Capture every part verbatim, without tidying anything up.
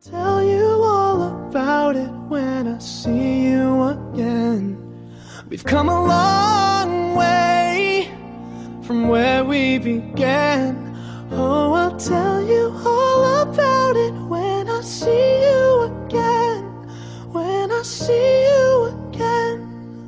Tell you all about it when I see you again. We've come a long way from where we began. Oh, I'll tell you all about it when I see you again. When I see you again.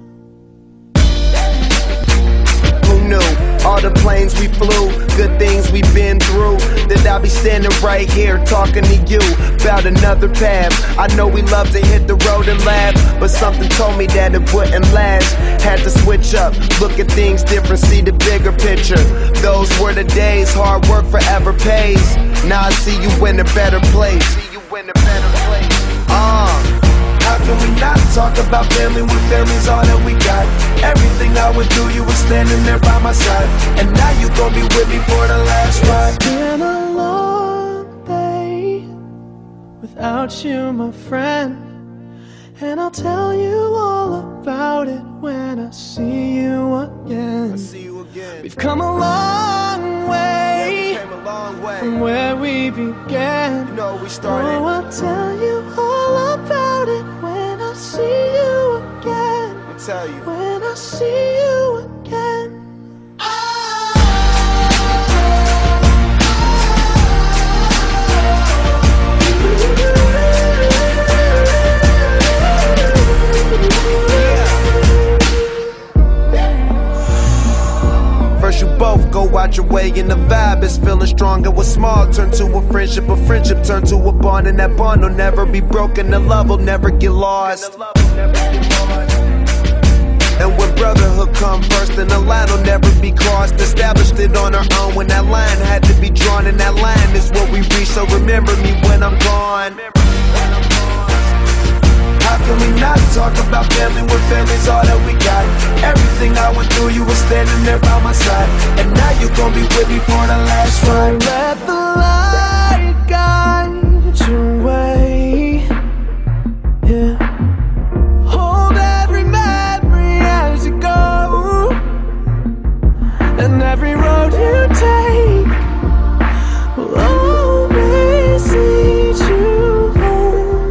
Who knew? All the planes we flew, good things we've been through, that I'll be standing right here talking to you about another path. I know we love to hit the road and laugh, but something told me that it wouldn't last. Had to switch up, look at things different, see the bigger picture. Those were the days, hard work forever pays. Now I see you in a better place. See you in a better place. Uh How can we not talk about family when family's all that we got? Everything I would do, you were standing there by my side, and now you gon' be with me for the last ride. It's been a long day without you, my friend, and I'll tell you all about it when I see you again. I see you again. We've come a long way, yeah, we came a long way from where we began. You know we started. Oh, I'll tell you all about it when I see you again. Let me tell you. When I see you again. First you both go out your way and the vibe is feeling stronger. What's small turn to a friendship, a friendship turn to a bond, and that bond will never be broken, the love will never get lost. And when brotherhood come first, then the line will never be crossed. Established it on our own when that line had to be drawn, and that line is what we reach, so remember me when I'm gone. How can we not talk about family when family's all that we got? Everything I went through, you were standing there by my side, and now you gon' be with me for the last ride. Let the light guide your way, yeah. Hold every memory as you go, and every road you take will always lead you home.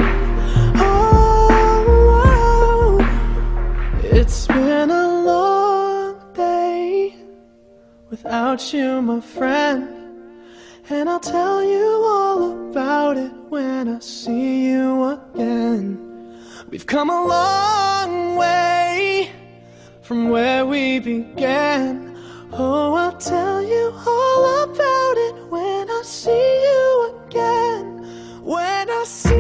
Oh, it's been a long day without you, my friend, and I'll tell you all about it when I see you again. We've come a long way from where we began. Oh, I'll tell you all about it when I see you again. When I see